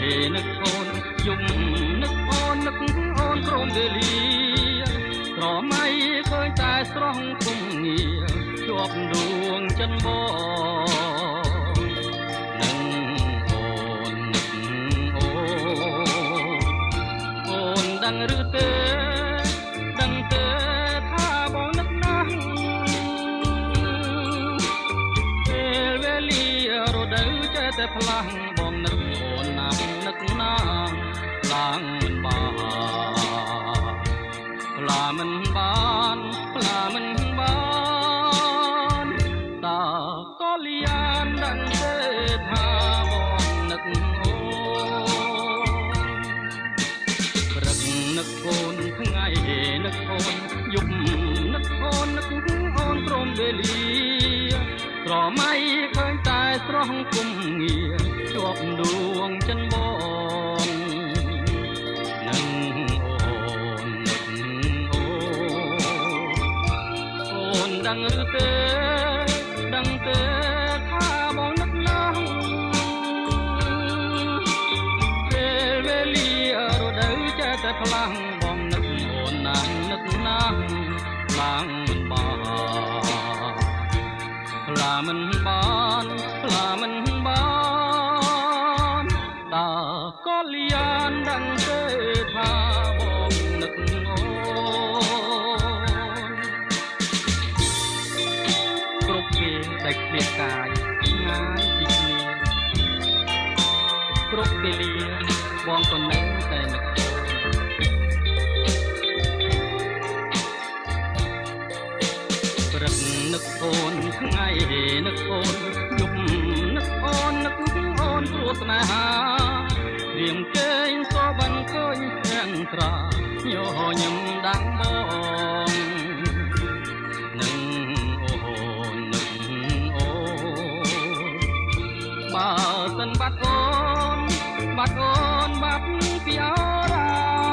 នឹកអូនយំនឹកអូននឹកអូនក្រុមវេលាក្រមៃឃើញតែស្រស់គុំងារជាប់ដួងចិនបងនឹងអូននឹកអូនដឹងឬទេដឹងទេថាបងនឹកណាស់ពេលវេលារដូវចេះតែផ្លាំងបងនឹកអូនណាស់នឹកណាស់ខ្លាំងមិនបានផ្លាមិនបានផ្លាមិនបានតើក៏លៀនដឹងទេថាបងនឹកអូនព្រឹកនឹកអូនថ្ងៃនឹកអូនយប់នឹកអូននឹកអូនព្រមវេលាក្រមៃឃើញតែស្រស់គុំងារជាប់ដួងចិនបងនឹងអូនដឹងឬទេដឹងទេថាបងនឹកណាស់ពេលវេលារដូវចេះតែផ្លាំងបងនឹកអូនណាស់នឹកណាស់ខ្លាំងមិនបានផ្លាមិនបានផ្លាមិនបានតើក៏លៀនដឹងទេថាបងនឹកអូនគ្រប់ពេលដែលឃ្លាតកាយឆ្ងាយពីគ្នាគ្រប់ពេលលាបងក៏នៅតែនឹកព្រឹកនឹកអូនថ្ងៃនឹកអូនយប់នឹកអូននឹកអូនព្រោះស្នេហារៀងគេងក៏បានឃើញទាំងត្រាញញឹមដាំងបងនឹងអូននឹកអូបើសិនបាត់អូនបាត់អូនបាត់ពីអរា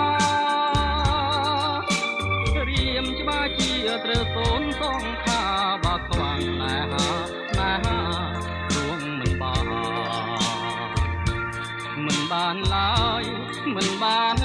រៀមច្បាស់ជាត្រូវសូនសងខាបាក់ខ្វាំងណែហារួងមិនបានឡើយមិនបាន